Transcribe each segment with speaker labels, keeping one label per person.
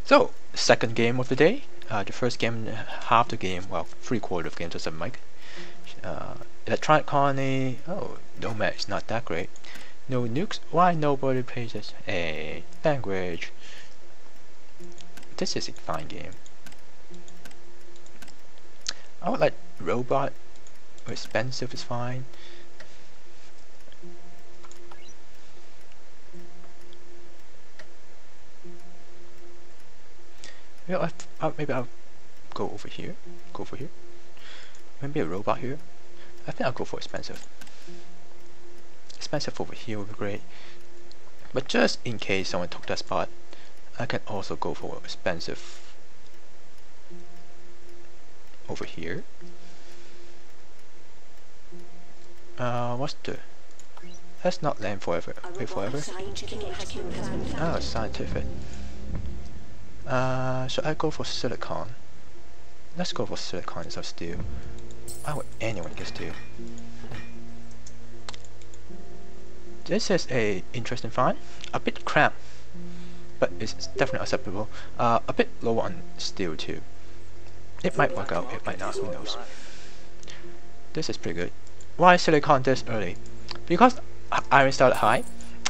Speaker 1: So, second game of the day. The first game, half the game, well, 3/4 of the game doesn't make. Electronic Colony. Oh, Nomad is not that great. No nukes. Why nobody plays this? A language. This is a fine game. I would like Robot. Expensive is fine. Maybe I'll go over here. Go for here. Maybe a robot here. I think I'll go for expensive. Expensive over here would be great. But just in case someone took that spot, I can also go for expensive over here. What's the... Let's not land forever. Wait forever. Oh, scientific. Should I go for silicon? Let's go for silicon instead of steel. Why would anyone get steel? This is a interesting find. A bit cramped, but it's definitely acceptable. A bit low on steel too. It might work out, it might not, who knows. This is pretty good. Why silicon this early? Because iron started high,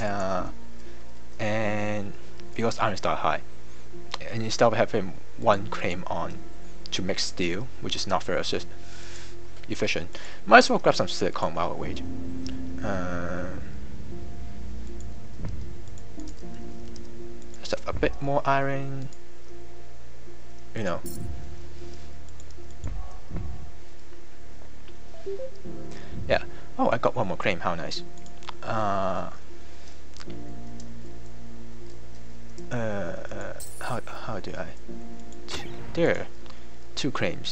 Speaker 1: and because iron started high, and instead of having one claim on to make steel, which is not very efficient, might as well grab some silicon while we wait. Let's have a bit more iron, you know. Yeah. Oh, I got one more claim. How nice. How do I? There, 2 claims.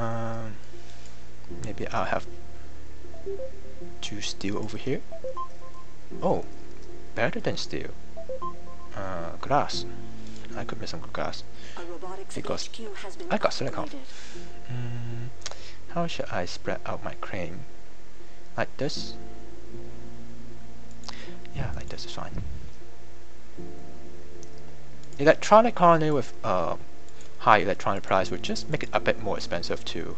Speaker 1: Maybe I'll have 2 steel over here. Oh, better than steel. Glass. I could make some glass because I got silicon. How should I spread out my claim? Like this? Yeah, like this is fine. Electronic Colony with high electronic price would just make it a bit more expensive to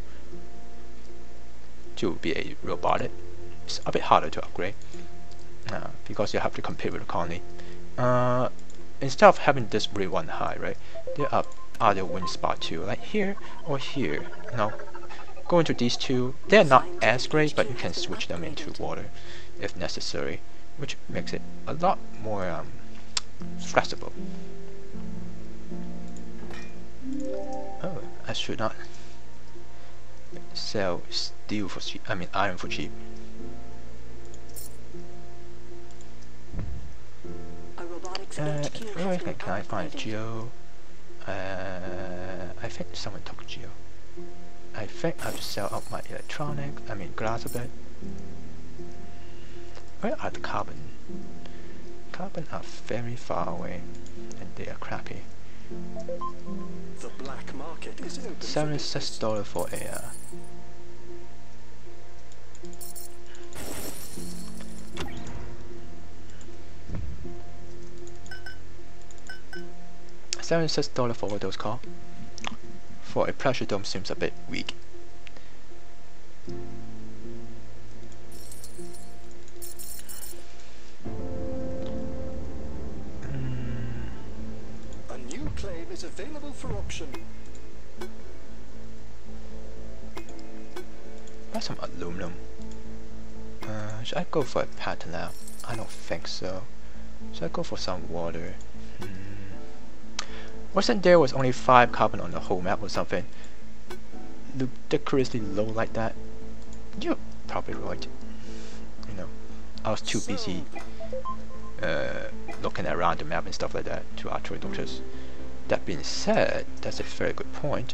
Speaker 1: be a robotic. It's a bit harder to upgrade because you have to compete with the colony. Instead of having this really one high, right? There are other win spot too, like here or here. You know, go into these two. They're not as great, but you can switch them into water if necessary, which makes it a lot more flexible. Oh, I should not sell steel for cheap. I mean iron for cheap. Where can I find a geo? I think someone took geo. I think I have to sell out my electronic. I mean glass a bit. Where are the carbon? Carbon are very far away, and they are crappy.
Speaker 2: The black market is open.
Speaker 1: $76 for a. $76 for what those call. For a pressure dome seems a bit weak.
Speaker 2: A new claim is available for option.
Speaker 1: Buy some aluminum. Should I go for a pattern lab? I don't think so. Should I go for some water? Wasn't there was only 5 carbon on the whole map or something? Ridiculously low like that? You're probably right. You know, I was too busy looking around the map and stuff like that to actually notice. That being said, that's a very good point.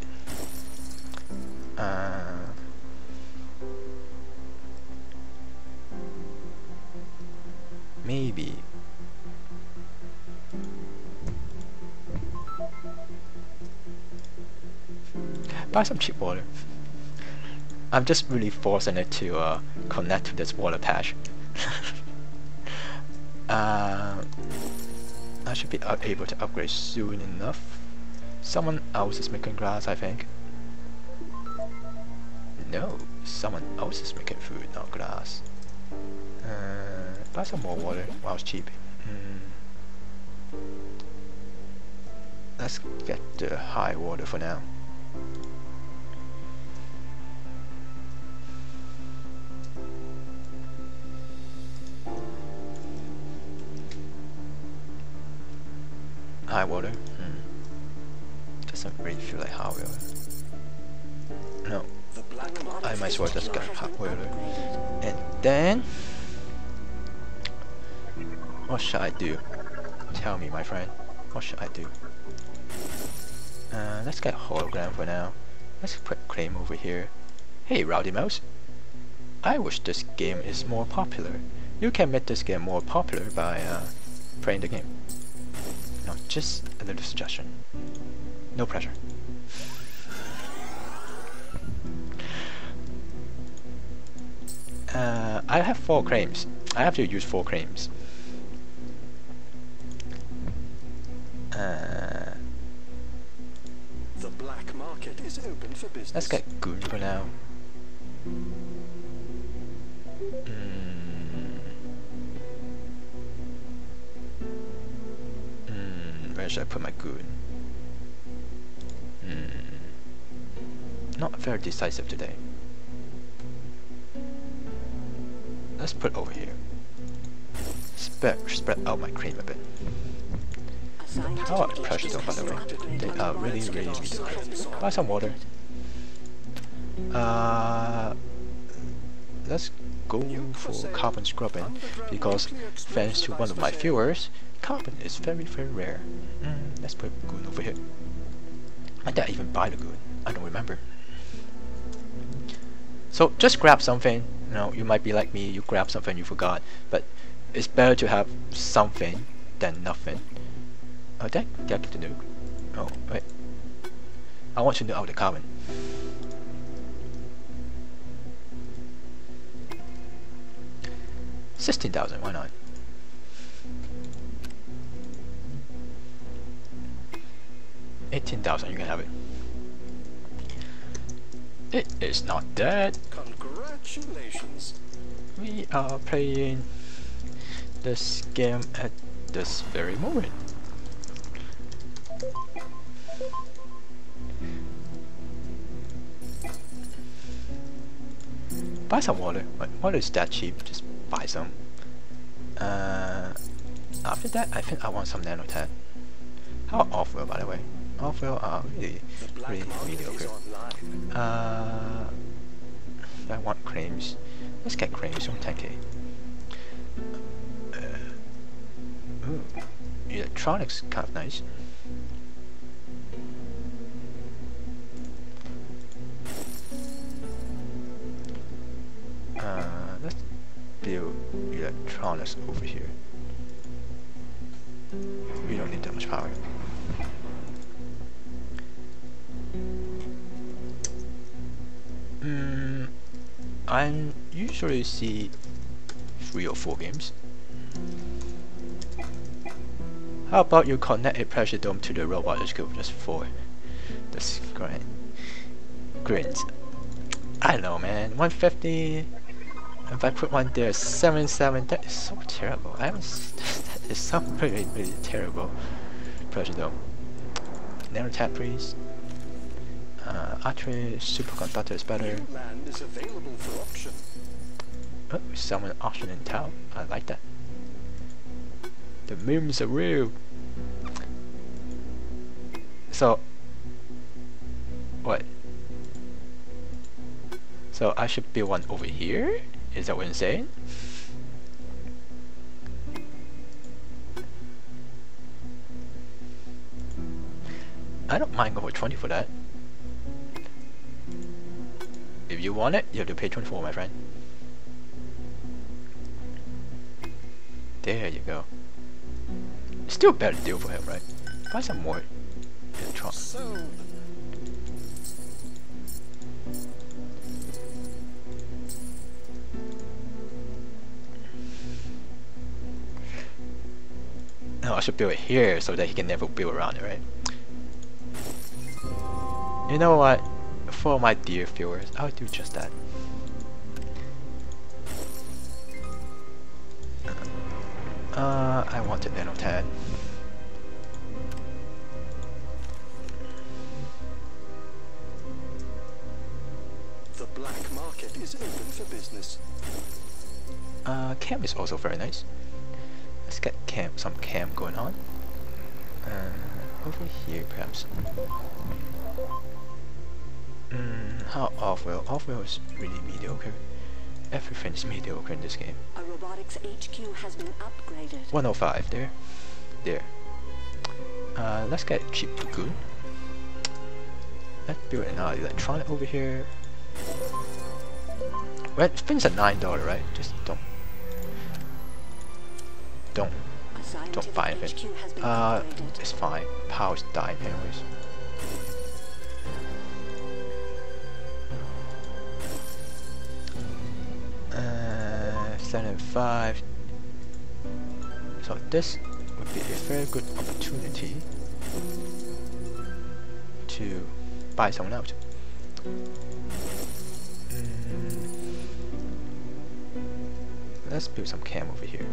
Speaker 1: Maybe. Buy some cheap water. I'm just really forcing it to connect to this water patch. I should be able to upgrade soon enough. Someone else is making glass, I think. No, someone else is making food, not glass. Buy some more water while it's cheap. Let's get the high water for now. High water? Doesn't really feel like high water. No. I might as well just get high water. And then... what should I do? Tell me, my friend. What should I do? Let's get hologram for now. Let's put claim over here. Hey, Rowdy Mouse. I wish this game is more popular. You can make this game more popular by playing the game. No, just a little suggestion. No pressure. I have 4 claims. I have to use 4 claims.
Speaker 2: The black market is open for business.
Speaker 1: Let's get goon for now. Where should I put my goon? Not very decisive today. Let's put it over here. Spread out my cream a bit. How are the pressure dome, by the way? They are really mediocre. Buy some water. Let's go for carbon scrubbing, because thanks to one of my viewers, carbon is very rare. Let's put goon over here. I did I even buy the goon? I don't remember. So just grab something. You know, you might be like me, you grab something you forgot, but it's better to have something than nothing. Oh, did I get the nuke? Oh, wait. I want to nuke out the carbon. $16,000, why not? $18,000, you can have it. It is not dead.
Speaker 2: Congratulations.
Speaker 1: We are playing this game at this very moment. Buy some water. Water is that cheap, just buy some. After that, I think I want some nanotech. How are off-roil, by the way? Off-roil are really mediocre. I want claims. Let's get claims on 10k. Ooh, electronics kind of nice. Let's build electronics over here. We don't need that much power. I usually see 3 or 4 games. How about you connect a pressure dome to the robot? Let's go just for this grins. I don't know, man. 150. If I put one there, 77. That is so terrible. That is so really terrible pressure dome. Nanotech, please. Archery superconductor is better.
Speaker 2: Land is available for auction.
Speaker 1: Oh, someone auctioning town. I like that. The memes are real. So, what? So I should build one over here? Is that what you're saying? I don't mind going for 20 for that. If you want it, you have to pay 24, my friend. There you go. Still a better deal for him, right? Buy some more electronics.
Speaker 2: So,
Speaker 1: no, I should build it here so that he can never build around it, right? You know what? For my dear viewers, I'll do just that. I wanted nanotad.
Speaker 2: The black market is open for business.
Speaker 1: Cam is also very nice. Let's get some cam going on. Over here perhaps. How off-wheel? Off-wheel is really mediocre. Everything is mediocre in this game.
Speaker 3: A robotics HQ has been upgraded.
Speaker 1: 105 there. There. Let's get cheap goon. Let's build another electronic over here. Well, things are $9, right? Just don't buy anything. It's fine. Power's dying anyways. $7.5. So this would be a very good opportunity to buy someone out. Let's build some cam over here.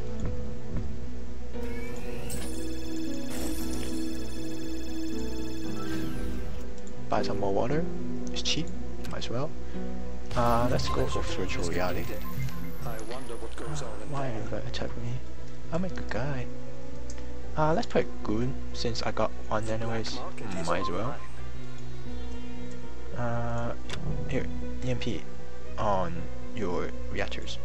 Speaker 1: Buy some more water. It's cheap. Might as well. Let's go for virtual reality.
Speaker 2: I wonder what goes on in
Speaker 1: Why are you attacking me? I'm a good guy. Let's play goon since I got one anyways. Might as well. Here, EMP on your reactors.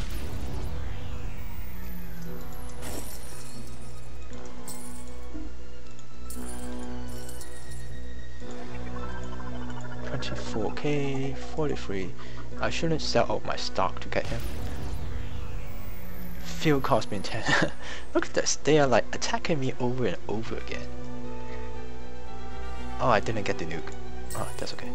Speaker 1: $24K, 43. I shouldn't sell out my stock to get him. Fuel cost me 10. Look at this, they are like attacking me over and over again. Oh, I didn't get the nuke. Oh, that's okay.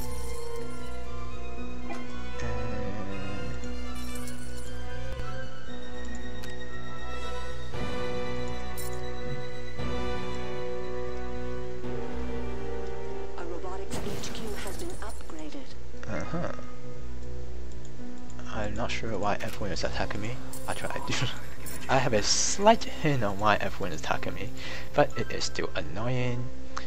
Speaker 3: A robotics HQ has been upgraded.
Speaker 1: I'm not sure why everyone is attacking me. I have a slight hint on why everyone is attacking me, but it is still annoying.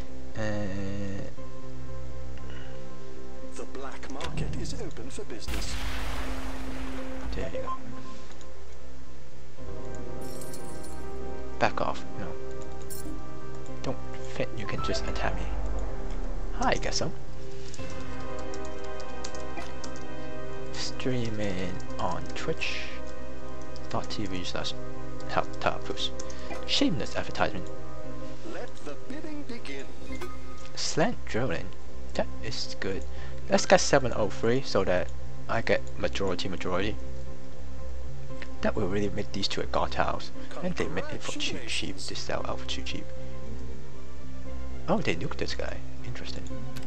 Speaker 2: The black market is open for business.
Speaker 1: There you go. Back off. No. Don't think you can just attack me. Hi, guess so. Streaming on twitch.tv/helptapus. Shameless advertisement.
Speaker 2: Let the bidding begin.
Speaker 1: Slant drilling. That is good. Let's get 703 so that I get majority. That will really make these two a god house. And they make it for cheap. They sell out for too cheap. Oh, they nuked this guy. Interesting.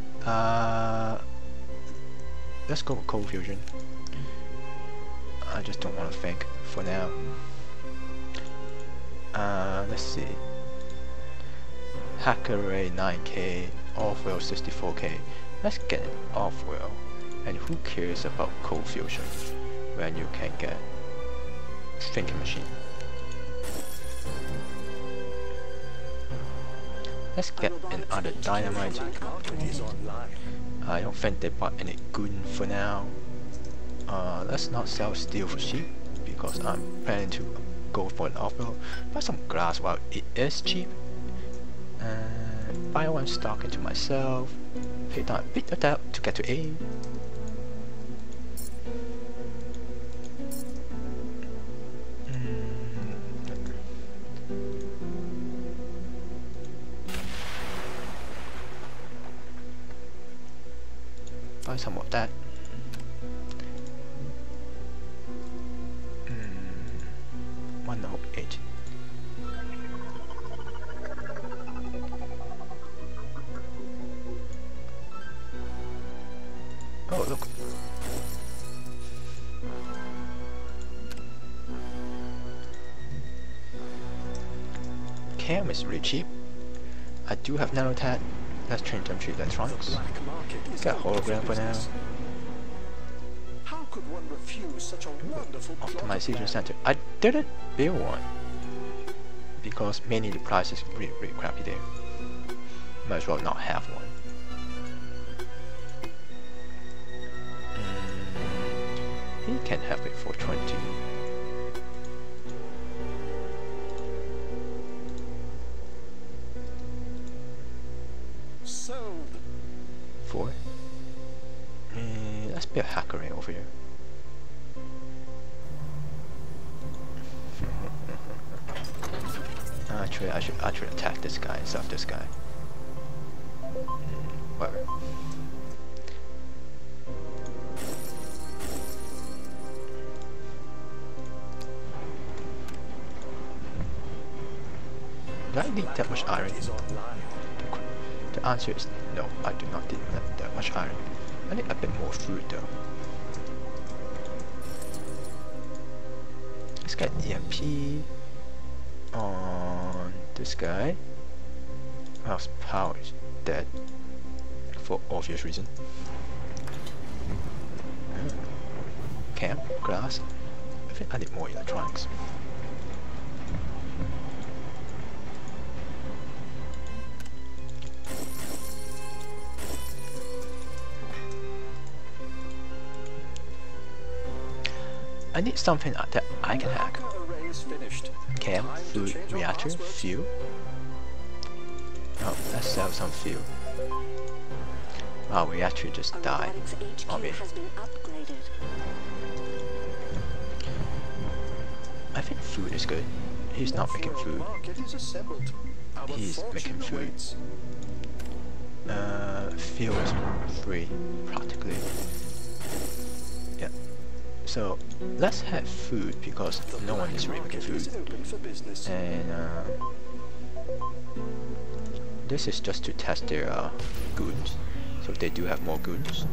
Speaker 1: Let's go with cold fusion. I just don't want to think for now. Let's see. Hacker Ray 9K, off-wheel 64K. Let's get an off-wheel. And who cares about cold fusion when you can get thinking machine? Let's get another dynamite.
Speaker 2: Market is online.
Speaker 1: I don't think they bought any goon for now. Let's not sell steel for cheap because I'm planning to go for an off-wheel. Buy some glass while it is cheap. Buy one stock into myself. Pay down a bit of that to get to A. Buy some of that. 108. Oh, look. Cam is really cheap. I do have nanotad. Let's change them to electronics.
Speaker 2: The black market is
Speaker 1: Get
Speaker 2: open for
Speaker 1: hologram for now.
Speaker 2: business. How could one refuse such a wonderful plot of
Speaker 1: Optimization
Speaker 2: land?
Speaker 1: center. I didn't build one because mainly the price is really crappy there. Might as well not have one. He can have it for 20.
Speaker 2: Sold.
Speaker 1: 4. Let's build a hacker ray over here. Actually, I should actually attack this guy instead of this guy. Whatever. Do I need that much iron?
Speaker 2: Is online.
Speaker 1: The answer is no, I do not need that much iron. I need a bit more food though. Let's get EMP on this guy. Mouse power is dead for obvious reason. Camp, glass. I think I need more electronics. I need something that I can hack.
Speaker 2: Hacker array is finished.
Speaker 1: Cam,
Speaker 2: Time to
Speaker 1: food,
Speaker 2: change our
Speaker 1: reactor,
Speaker 2: passwords.
Speaker 1: fuel. Oh, let's sell some fuel. Wow, reactor just
Speaker 3: A
Speaker 1: died
Speaker 3: robotics HQ
Speaker 1: on me.
Speaker 3: has been upgraded.
Speaker 1: I think food is good. He's not making
Speaker 2: Offworld
Speaker 1: food.
Speaker 2: market is assembled. Our
Speaker 1: He's
Speaker 2: fortune
Speaker 1: making food.
Speaker 2: awaits.
Speaker 1: Fuel is free, practically. Yeah. So, let's have food because
Speaker 2: The
Speaker 1: no one
Speaker 2: black
Speaker 1: is really making
Speaker 2: market
Speaker 1: food.
Speaker 2: is open for business.
Speaker 1: And this is just to test their goods. So they do have more goods.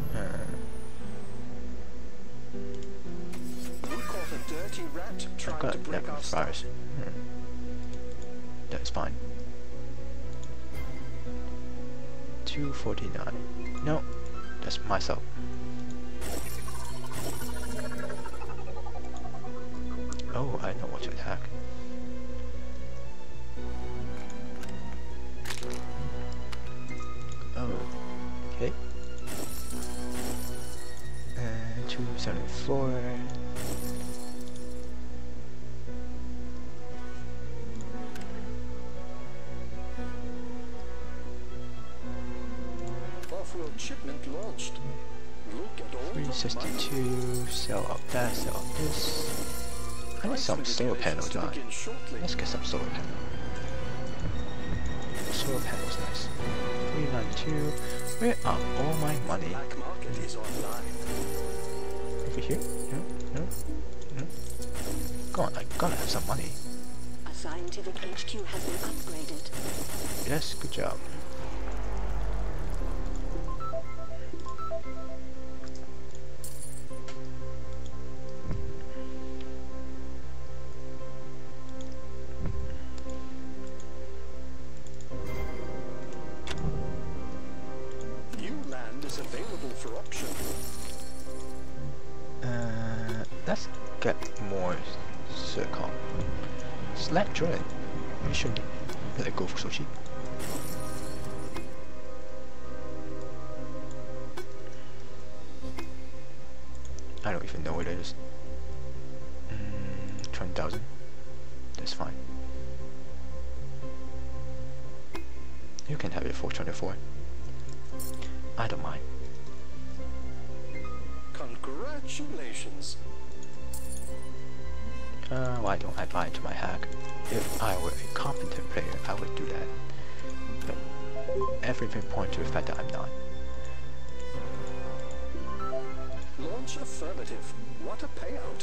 Speaker 2: We caught a dirty rat
Speaker 1: I've
Speaker 2: trying
Speaker 1: got
Speaker 2: to break
Speaker 1: 11
Speaker 2: our
Speaker 1: fires.
Speaker 2: stuff.
Speaker 1: That's fine. 249. No, that's myself. Oh, I know what to attack. Oh, okay. 274.
Speaker 2: Offworld shipment launched. Look at all the money.
Speaker 1: 362. Sell up that. Sell up this. I need some solar panels, don't I?
Speaker 2: Begin shortly.
Speaker 1: Let's get some solar panel. Solar panel's nice. 392. Where are all my money?
Speaker 2: Black market is online.
Speaker 1: Over here? No, no, no. Go on, I gotta have some money.
Speaker 3: A scientific HQ has been upgraded.
Speaker 1: Yes, good job.
Speaker 2: New land is available for auction.
Speaker 1: Let's get more circon. Slack drilling. We shouldn't let it go for so cheap. I don't even know what it is. 20,000. That's fine. You can have it for 24. I don't mind.
Speaker 2: Congratulations.
Speaker 1: Why don't I buy into my hack? If I were a competent player, I would do that. But everything points to the fact that I'm not.
Speaker 2: Launch affirmative. What a payout.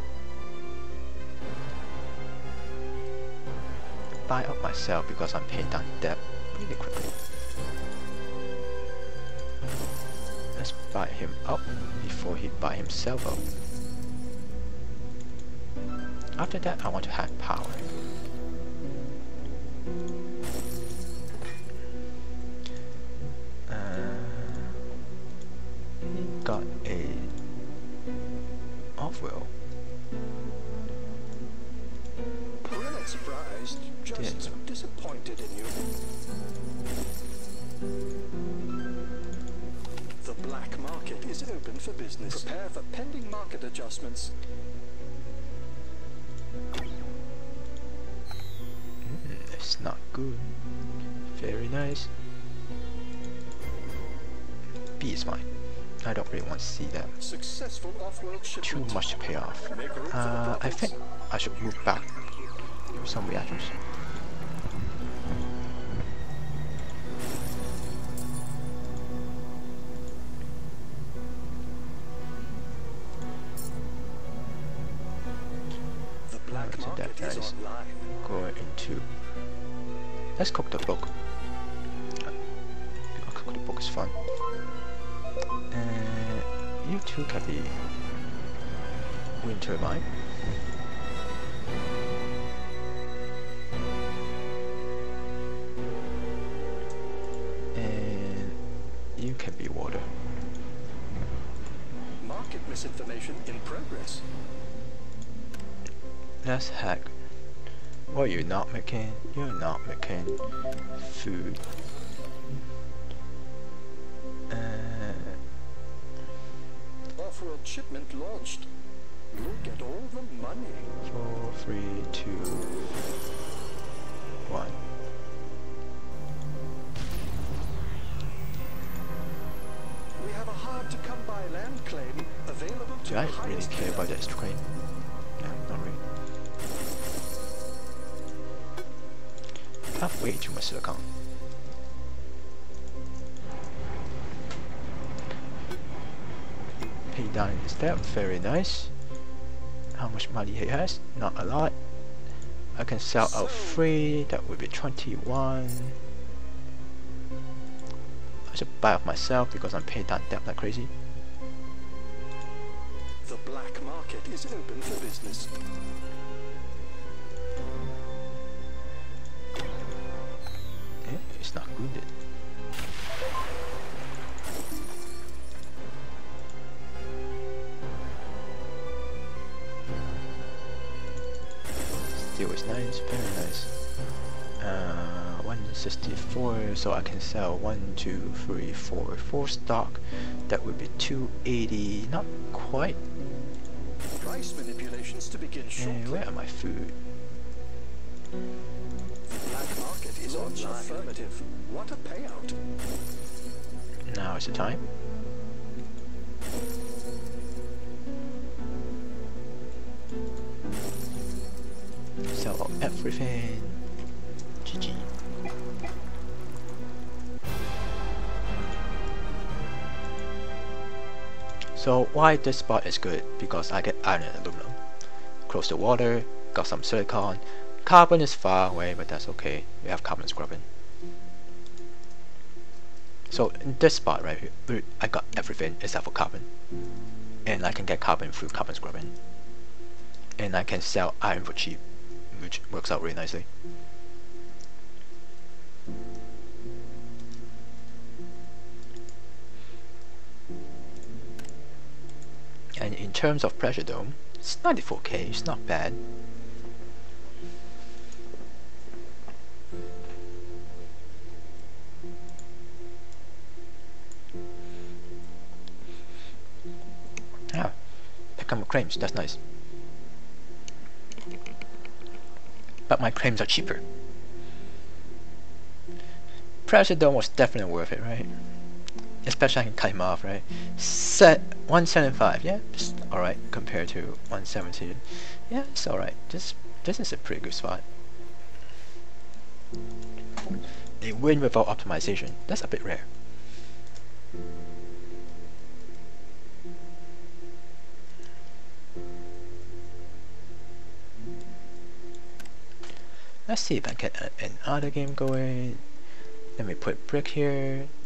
Speaker 1: Buy up myself because I'm paying down debt really quickly. Let's buy him up before he buy himself up. After that, I want to hack power. fuel.
Speaker 2: We're not surprised, just disappointed in you. The black market is open for business. Prepare for pending market adjustments.
Speaker 1: It's not good. Very nice. B is fine. I don't really want to see that.
Speaker 2: Successful off-world shipment.
Speaker 1: Too much to pay off.
Speaker 2: Make room for the
Speaker 1: I think I should move back to some reactors.
Speaker 2: The black
Speaker 1: Isn't
Speaker 2: market
Speaker 1: that
Speaker 2: is
Speaker 1: nice?
Speaker 2: online.
Speaker 1: Going into. Let's cook the book. Cook the book is fun. You two can be wind turbine. And you can be water.
Speaker 2: Market misinformation in progress.
Speaker 1: Let's hack. What you're not making? You're not making food.
Speaker 2: Off-world shipment launched. Look at all the money.
Speaker 1: 4, 3, 2, 1.
Speaker 2: We have a hard-to-come-by land claim available to
Speaker 1: Do I
Speaker 2: the
Speaker 1: really
Speaker 2: highest
Speaker 1: care about
Speaker 2: bidder.
Speaker 1: this claim? No, not really. I have way too much silicon. Pay down instead, very nice. How much money he has? Not a lot. I can sell out 3, that would be 21. I should buy off myself because I'm paying down debt like crazy.
Speaker 2: The black market is open for business.
Speaker 1: It's not good. Steel is nice, very nice. 164, so I can sell 1, 2, 3, 4 stock. That would be 280, not quite.
Speaker 2: Price manipulations to begin shortly.
Speaker 1: Where are my food?
Speaker 2: The black market is online. Affirmative. What a payout.
Speaker 1: Now is the time. Sell everything. GG. So why this spot is good? Because I get iron and aluminum. Close to water, got some silicon. Carbon is far away, but that's okay. We have carbon scrubbing. So in this spot right here, I got everything except for carbon. And I can get carbon through carbon scrubbing. And I can sell iron for cheap, which works out really nicely. And in terms of pressure dome, it's 94k, it's not bad. Ah, pick up my claims, that's nice. But my claims are cheaper. Pressure dome was definitely worth it, right? Especially I can cut him off, right? Set 175, yeah, it's alright compared to 170. Yeah, it's alright. This is a pretty good spot. A win without optimization. That's a bit rare. Let's see if I can get another game going. Let me put brick here.